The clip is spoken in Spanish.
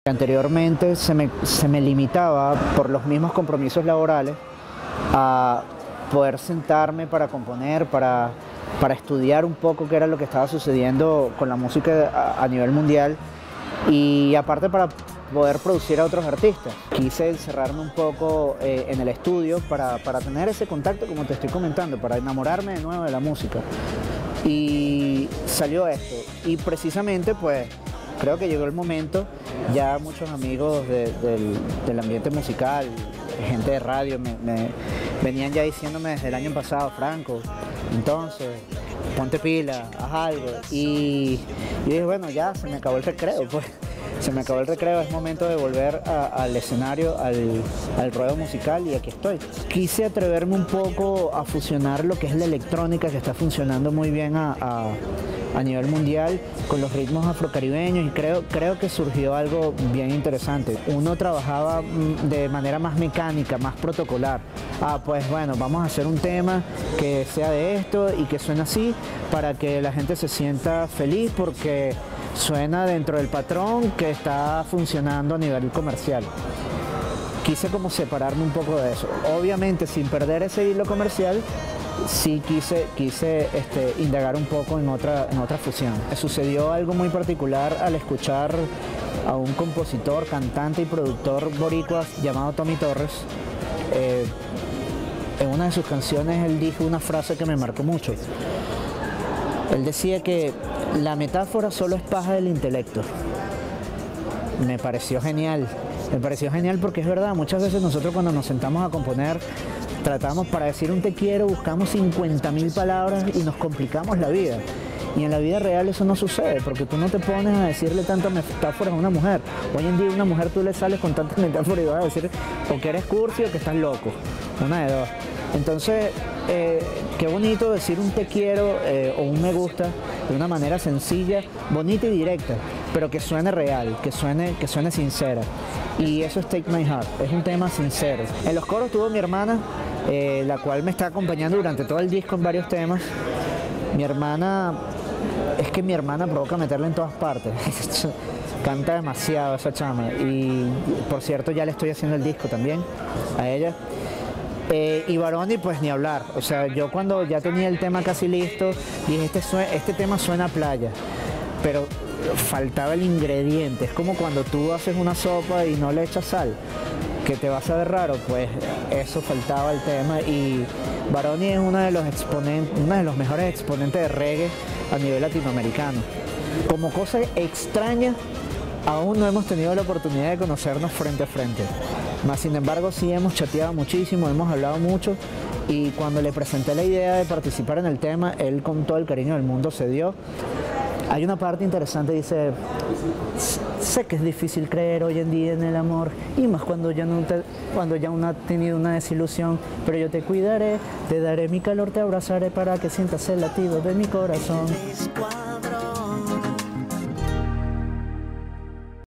Anteriormente se me limitaba por los mismos compromisos laborales a poder sentarme para componer, para estudiar un poco qué era lo que estaba sucediendo con la música a nivel mundial y aparte para poder producir a otros artistas. Quise encerrarme un poco en el estudio para tener ese contacto, como te estoy comentando, para enamorarme de nuevo de la música. Y salió esto. Y precisamente pues creo que llegó el momento, ya muchos amigos del ambiente musical, gente de radio, me venían ya diciéndome desde el año pasado: Franco, entonces, ponte pila, haz algo. Y yo dije, bueno, ya se me acabó el recreo, pues. Se me acabó el recreo, es momento de volver al escenario, al ruedo musical, y aquí estoy. Quise atreverme un poco a fusionar lo que es la electrónica, que está funcionando muy bien a nivel mundial, con los ritmos afrocaribeños, y creo que surgió algo bien interesante. Uno trabajaba de manera más mecánica, más protocolar. Pues bueno, vamos a hacer un tema que sea de esto y que suene así para que la gente se sienta feliz porque suena dentro del patrón que está funcionando a nivel comercial. Quise como separarme un poco de eso. Obviamente sin perder ese hilo comercial, sí quise indagar un poco en otra fusión. Me sucedió algo muy particular al escuchar a un compositor, cantante y productor boricua llamado Tommy Torres. En una de sus canciones él dijo una frase que me marcó mucho. Él decía que la metáfora solo es paja del intelecto. Me pareció genial porque es verdad, muchas veces nosotros cuando nos sentamos a componer tratamos, para decir un te quiero, buscamos 50.000 palabras y nos complicamos la vida. Y en la vida real eso no sucede, porque tú no te pones a decirle tantas metáforas a una mujer. Hoy en día a una mujer tú le sales con tantas metáforas y vas a decir o que eres cursi o que estás loco, una de dos. Entonces, qué bonito decir un te quiero o un me gusta de una manera sencilla, bonita y directa, pero que suene real, que suene sincera. Y eso es Take My Heart, es un tema sincero. En los coros tuvo mi hermana, la cual me está acompañando durante todo el disco en varios temas. Mi hermana provoca meterla en todas partes. Canta demasiado esa chama. Y por cierto, ya le estoy haciendo el disco también a ella. Y Baroni, pues ni hablar. O sea, yo cuando ya tenía el tema casi listo, dije, este tema suena a playa. Pero faltaba el ingrediente. Es como cuando tú haces una sopa y no le echas sal, que te va a saber raro. Pues eso faltaba el tema. Y Baroni es uno de los mejores exponentes de reggae a nivel latinoamericano. Como cosa extraña, aún no hemos tenido la oportunidad de conocernos frente a frente. Mas sin embargo sí hemos chateado muchísimo, hemos hablado mucho, y cuando le presenté la idea de participar en el tema, él con todo el cariño del mundo se dio. Hay una parte interesante, dice: sé que es difícil creer hoy en día en el amor, y más cuando ya uno ha tenido una desilusión, pero yo te cuidaré, te daré mi calor, te abrazaré para que sientas el latido de mi corazón.